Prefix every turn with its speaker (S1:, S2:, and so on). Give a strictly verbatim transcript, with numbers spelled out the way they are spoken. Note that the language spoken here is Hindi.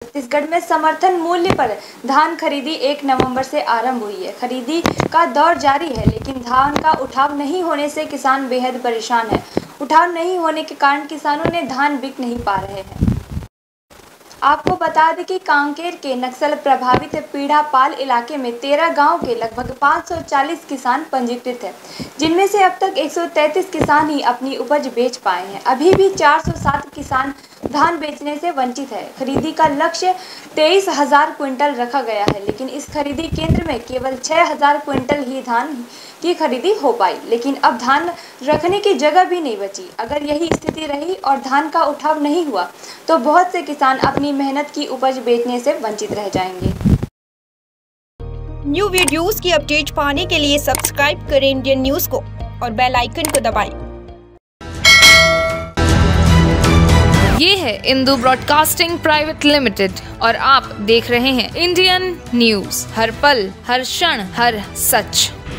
S1: छत्तीसगढ़ में समर्थन मूल्य पर धान खरीदी एक नवंबर से आरंभ हुई है। खरीदी का दौर जारी है, लेकिन धान का उठाव नहीं होने से किसान बेहद परेशान है। उठाव नहीं होने के कारण किसानों ने धान बिक नहीं पा रहे हैं। आपको बता दें कि कांकेर के नक्सल प्रभावित पीड़ापाल इलाके में तेरह गांव के लगभग पाँच सौ चालीस किसान पंजीकृत हैं, जिनमें से अब तक एक सौ तैंतीस किसान ही अपनी उपज बेच पाए हैं। अभी भी चार सौ सात किसान धान बेचने से वंचित है। खरीदी का लक्ष्य तेईस हजार क्विंटल रखा गया है, लेकिन इस खरीदी केंद्र में केवल छह हजार क्विंटल ही धान की खरीदी हो पाई। लेकिन अब धान रखने की जगह भी नहीं बची। अगर यही स्थिति रही और धान का उठाव नहीं हुआ तो बहुत से किसान अपनी मेहनत की उपज बेचने से वंचित रह जाएंगे।
S2: न्यू वीडियोस की अपडेट पाने के लिए सब्सक्राइब करें इंडियन न्यूज को और बेल आइकन को दबाएं।
S3: ये है इंदू ब्रॉडकास्टिंग प्राइवेट लिमिटेड और आप देख रहे हैं इंडियन न्यूज, हर पल, हर क्षण, हर सच।